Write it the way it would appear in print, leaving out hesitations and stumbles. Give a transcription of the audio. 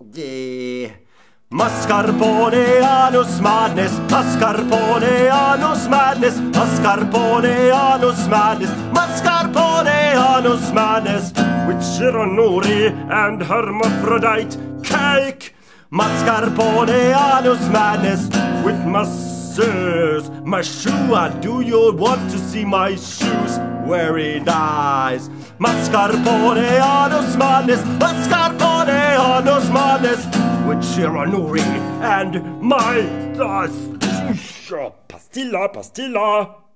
Mascarpone anus madness, mascarpone anus madness, mascarpone anus madness, mascarpone anus madness, with Shironuri and Hermaphrodite cake. Mascarpone anus madness, with masseuse. My shoe, do you want to see my shoes? Very nice. Mascarpone anus madness, mascarpone anus madness, with Shironuri and my pastilla.